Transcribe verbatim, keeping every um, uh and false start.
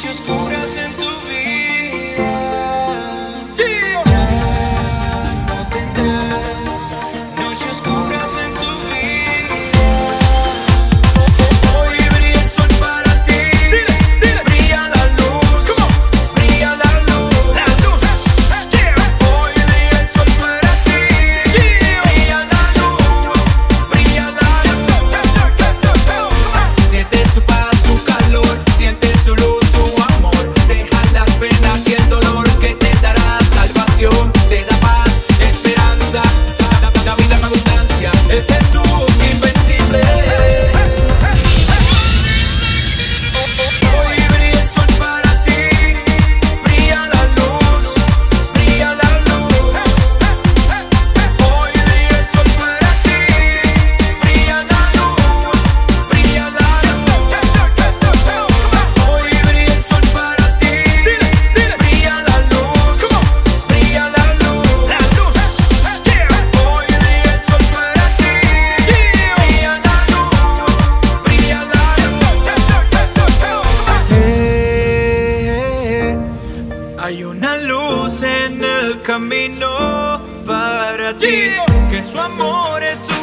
oscuras en tu vida. No tendrás noches oscuras en tu vida. Hoy brilla el sol para ti. Brilla la luz. Brilla la luz. La luz. Hoy brilla el sol para ti. Brilla la luz. Brilla la luz. Siente su paz, su calor. Siente su luz, su amor. Deja las penas y el dolor, que te dará salvación. Te da paz, esperanza, la vida en abundancia. Es Jesús invencible. Hoy brilla el sol para ti. Brilla la luz. Brilla la luz. Hoy brilla el sol para ti. Brilla la luz. Brilla la luz. Hoy brilla el sol para ti. Brilla la luz. Brilla la luz. La luz. Hoy brilla el sol para ti. Brilla la luz. Brilla la luz. Hay una luz en el camino para ti, que su amor es su